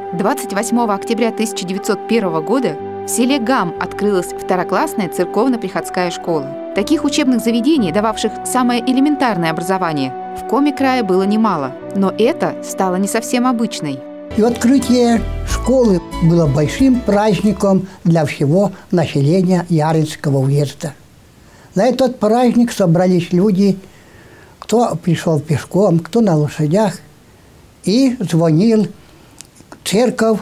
28 октября 1901 года в селе Гам открылась второклассная церковно-приходская школа. Таких учебных заведений, дававших самое элементарное образование, в Коми-крае было немало, но это стало не совсем обычной. И открытие школы было большим праздником для всего населения Яринского уезда. На этот праздник собрались люди, кто пришел пешком, кто на лошадях, и звонил в церковь,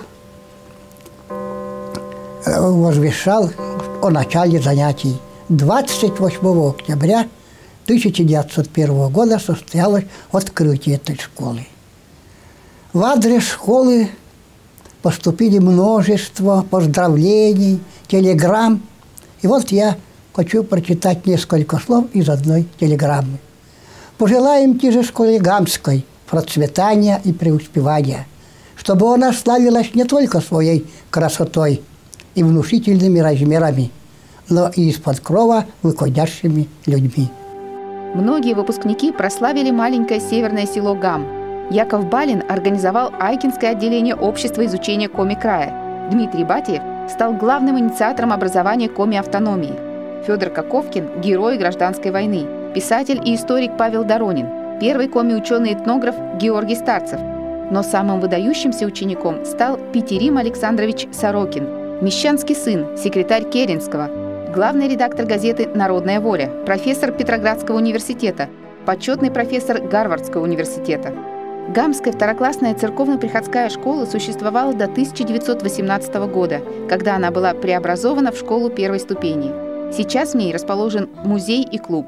возвещал о начале занятий. 28 октября 1901 года состоялось открытие этой школы. В адрес школы поступили множество поздравлений, телеграмм. И вот я хочу прочитать несколько слов из одной телеграммы. «Пожелаем же школе Гамской процветания и преуспевания, чтобы она славилась не только своей красотой и внушительными размерами, но и из-под крова выходящими людьми». Многие выпускники прославили маленькое северное село Гам. Яков Балин организовал Айкинское отделение общества изучения Коми-края. Дмитрий Батиев стал главным инициатором образования Коми-автономии. Федор Коковкин – герой гражданской войны. Писатель и историк Павел Доронин. Первый коми-ученый-этнограф Георгий Старцев. Но самым выдающимся учеником стал Петерим Александрович Сорокин, мещанский сын, секретарь Керенского, главный редактор газеты «Народная воля», профессор Петроградского университета, почетный профессор Гарвардского университета. Гамская второклассная церковно-приходская школа существовала до 1918 года, когда она была преобразована в школу первой ступени. Сейчас в ней расположен музей и клуб.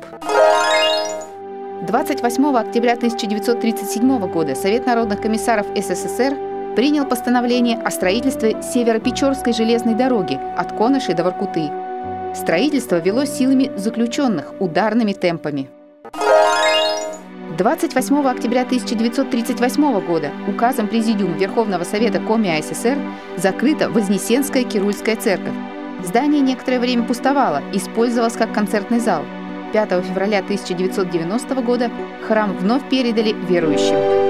28 октября 1937 года Совет народных комиссаров СССР принял постановление о строительстве Северо-Печорской железной дороги от Коныши до Воркуты. Строительство велось силами заключенных ударными темпами. 28 октября 1938 года указом Президиума Верховного Совета Коми АССР закрыта Вознесенская Кирульская церковь. Здание некоторое время пустовало, использовалось как концертный зал. 5 февраля 1990 года храм вновь передали верующим.